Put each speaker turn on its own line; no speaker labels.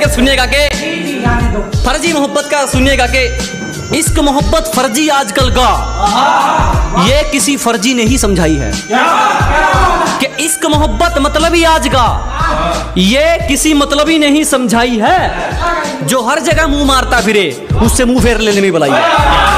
के सुनिएगा के फर्जी मोहब्बत का सुनिएगा के इश्क मोहब्बत फर्जी आजकल का ये किसी फर्जी ने ही समझाई है कि इश्क मोहब्बत मतलबी आज का ये किसी मतलबी ने ही समझाई है। जो हर जगह मुंह मारता फिरे उससे मुंह फेर लेने में बुलाई है।